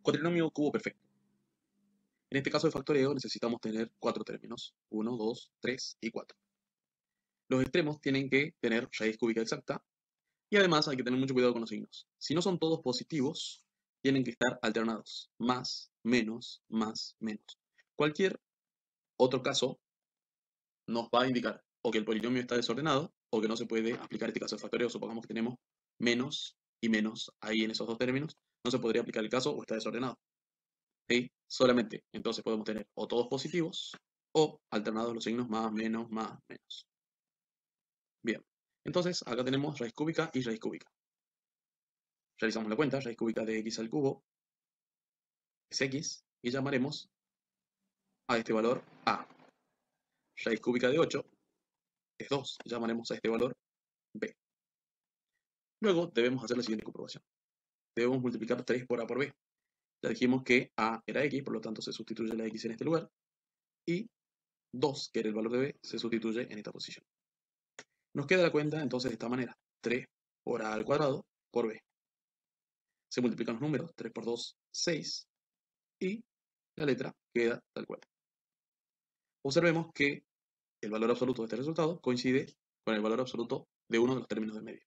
Cuatrinomio cubo perfecto. En este caso de factoreo necesitamos tener 4 términos. 1, 2, 3 y 4. Los extremos tienen que tener raíz cúbica exacta y además hay que tener mucho cuidado con los signos. Si no son todos positivos, tienen que estar alternados. Más, menos, más, menos. Cualquier otro caso nos va a indicar o que el polinomio está desordenado o que no se puede aplicar este caso de factoreo. Supongamos que tenemos menos y menos ahí en esos dos términos. No se podría aplicar el caso o está desordenado. ¿Sí? Solamente entonces podemos tener o todos positivos o alternados los signos más, menos, más, menos. Bien, entonces acá tenemos raíz cúbica y raíz cúbica. Realizamos la cuenta, raíz cúbica de x al cubo es x y llamaremos a este valor a. Raíz cúbica de 8 es 2, llamaremos a este valor b. Luego debemos hacer la siguiente comprobación. Debemos multiplicar 3 por a por b. Ya dijimos que a era x, por lo tanto se sustituye la x en este lugar, y 2, que era el valor de b, se sustituye en esta posición. Nos queda la cuenta entonces de esta manera, 3 por a al cuadrado por b. Se multiplican los números, 3 por 2, 6, y la letra queda tal cual. Observemos que el valor absoluto de este resultado coincide con el valor absoluto de uno de los términos del medio.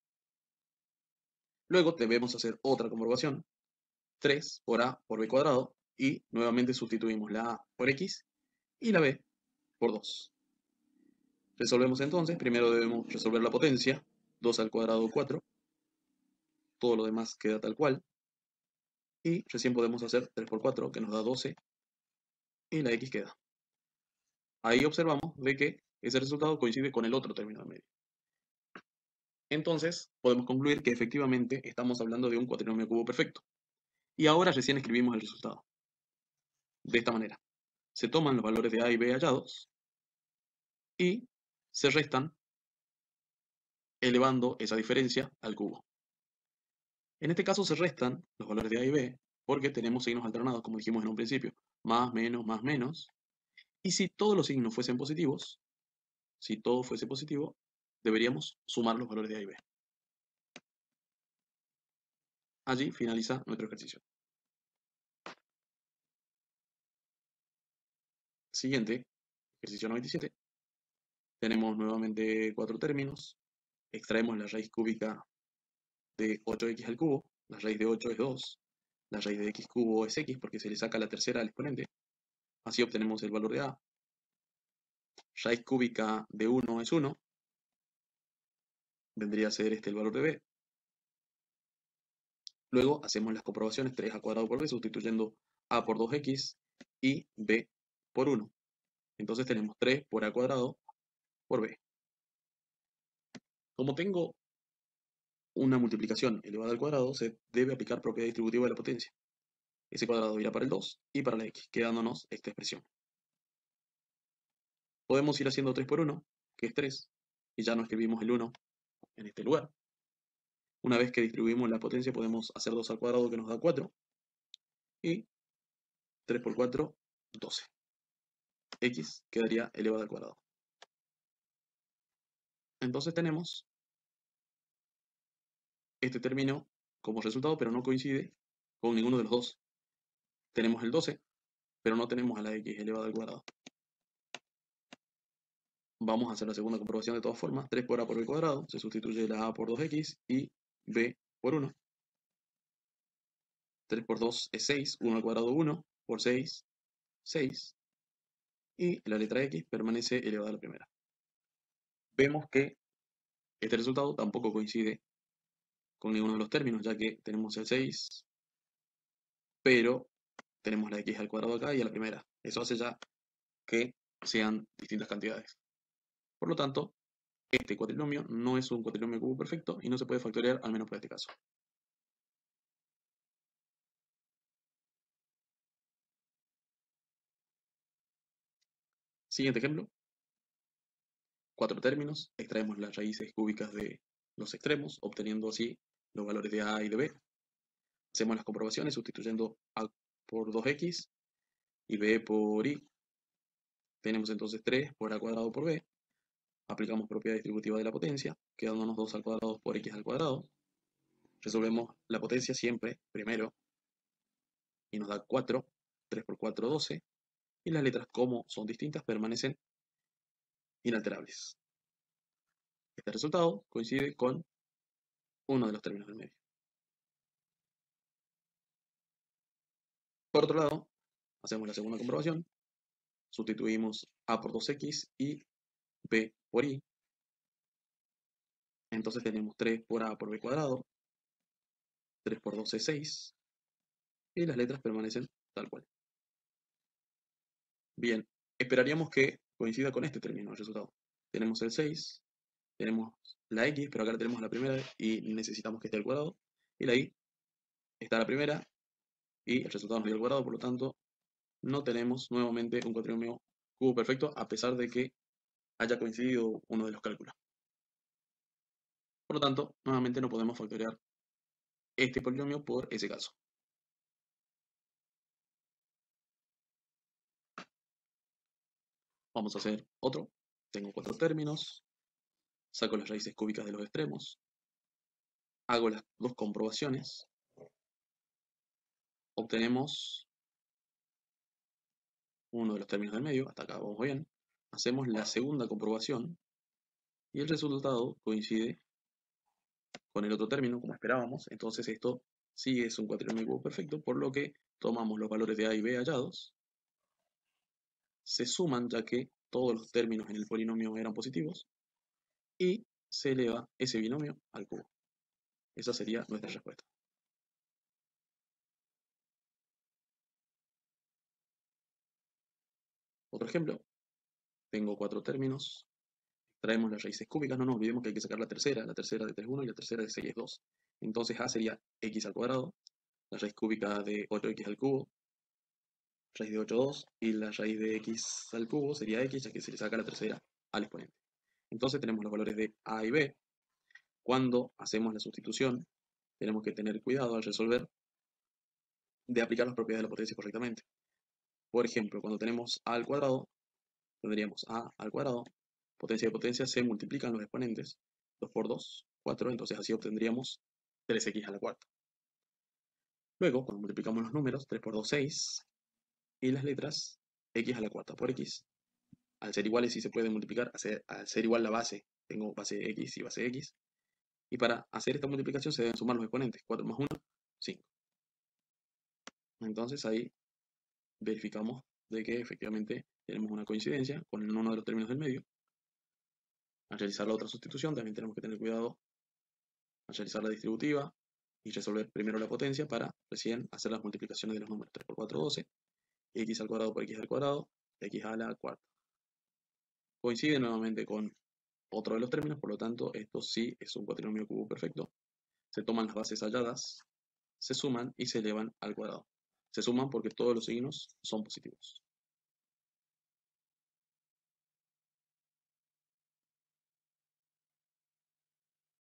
Luego debemos hacer otra comprobación, 3 por a por b cuadrado, y nuevamente sustituimos la a por x y la b por 2. Resolvemos entonces, primero debemos resolver la potencia, 2 al cuadrado 4, todo lo demás queda tal cual, y recién podemos hacer 3 por 4, que nos da 12, y la x queda. Ahí observamos de que ese resultado coincide con el otro término del medio. Entonces, podemos concluir que efectivamente estamos hablando de un cuatrinomio cubo perfecto. Y ahora recién escribimos el resultado. De esta manera. Se toman los valores de a y b hallados y se restan elevando esa diferencia al cubo. En este caso se restan los valores de a y b porque tenemos signos alternados, como dijimos en un principio. Más, menos. Y si todos los signos fuesen positivos, si todo fuese positivo, deberíamos sumar los valores de a y b. Allí finaliza nuestro ejercicio. Siguiente, ejercicio 97. Tenemos nuevamente 4 términos. Extraemos la raíz cúbica de 8x al cubo. La raíz de 8 es 2. La raíz de x cubo es x porque se le saca la tercera al exponente. Así obtenemos el valor de a. Raíz cúbica de 1 es 1. Vendría a ser este el valor de b. Luego hacemos las comprobaciones 3 al cuadrado por b sustituyendo a por 2x y b por 1. Entonces tenemos 3 por a cuadrado por b. Como tengo una multiplicación elevada al cuadrado, se debe aplicar propiedad distributiva de la potencia. Ese cuadrado irá para el 2 y para la x, quedándonos esta expresión. Podemos ir haciendo 3 por 1, que es 3, y ya no escribimos el 1 en este lugar. Una vez que distribuimos la potencia podemos hacer 2 al cuadrado, que nos da 4, y 3 por 4, 12. X quedaría elevado al cuadrado. Entonces tenemos este término como resultado, pero no coincide con ninguno de los dos. Tenemos el 12, pero no tenemos a la x elevada al cuadrado. Vamos a hacer la segunda comprobación de todas formas. 3 por a por b cuadrado, se sustituye la a por 2x y b por 1. 3 por 2 es 6, 1 al cuadrado 1, por 6, 6. Y la letra x permanece elevada a la primera. Vemos que este resultado tampoco coincide con ninguno de los términos, ya que tenemos el 6, pero tenemos la x al cuadrado acá y a la primera. Eso hace ya que sean distintas cantidades. Por lo tanto, este cuatrinomio no es un cuatrinomio cubo perfecto y no se puede factorear, al menos para este caso. Siguiente ejemplo. 4 términos, extraemos las raíces cúbicas de los extremos, obteniendo así los valores de a y de b. Hacemos las comprobaciones sustituyendo a por 2x y b por y. Tenemos entonces 3 por a cuadrado por b. Aplicamos propiedad distributiva de la potencia, quedándonos 2 al cuadrado por x al cuadrado. Resolvemos la potencia siempre, primero, y nos da 4. 3 por 4, 12. Y las letras, como son distintas, permanecen inalterables. Este resultado coincide con uno de los términos del medio. Por otro lado, hacemos la segunda comprobación. Sustituimos a por 2x y b por i. Entonces tenemos 3 por a por b cuadrado. 3 por 12 es 6. Y las letras permanecen tal cual. Bien, esperaríamos que coincida con este término el resultado. Tenemos el 6, tenemos la x, pero acá la tenemos la primera y necesitamos que esté al cuadrado. Y la y está a la primera y el resultado nos dio al cuadrado, por lo tanto no tenemos nuevamente un cuatrinomio cubo perfecto a pesar de que haya coincidido uno de los cálculos. Por lo tanto, nuevamente no podemos factorear este polinomio por ese caso. Vamos a hacer otro. Tengo 4 términos, saco las raíces cúbicas de los extremos, hago las dos comprobaciones, obtenemos uno de los términos del medio, hasta acá vamos bien, hacemos la segunda comprobación y el resultado coincide con el otro término, como esperábamos. Entonces esto sí es un cuatrinomio cubo perfecto, por lo que tomamos los valores de a y b hallados, se suman ya que todos los términos en el polinomio eran positivos, y se eleva ese binomio al cubo. Esa sería nuestra respuesta. Otro ejemplo, tengo 4 términos, traemos las raíces cúbicas, no nos olvidemos que hay que sacar la tercera de 3 es 1 y la tercera de 6 es 2. Entonces a sería x al cuadrado, la raíz cúbica de 8x al cubo, raíz de 8, 2, y la raíz de x al cubo sería x, ya que se le saca la tercera al exponente. Entonces tenemos los valores de a y b. Cuando hacemos la sustitución, tenemos que tener cuidado al resolver de aplicar las propiedades de la potencia correctamente. Por ejemplo, cuando tenemos a al cuadrado, tendríamos a al cuadrado, potencia de potencia se multiplican los exponentes, 2 por 2, 4, entonces así obtendríamos 3x a la cuarta. Luego, cuando multiplicamos los números, 3 por 2, 6, y las letras, x a la cuarta por x. Al ser iguales sí se puede multiplicar, al ser igual la base, tengo base x y base x, y para hacer esta multiplicación se deben sumar los exponentes, 4 más 1, 5. Entonces ahí verificamos de que efectivamente tenemos una coincidencia con uno de los términos del medio. Al realizar la otra sustitución también tenemos que tener cuidado al realizar la distributiva y resolver primero la potencia para recién hacer las multiplicaciones de los números. 3 por 4, 12, x al cuadrado por x al cuadrado, x a la cuarta. Coincide nuevamente con otro de los términos, por lo tanto esto sí es un cuatrinomio cubo perfecto. Se toman las bases halladas, se suman y se elevan al cuadrado. Se suman porque todos los signos son positivos.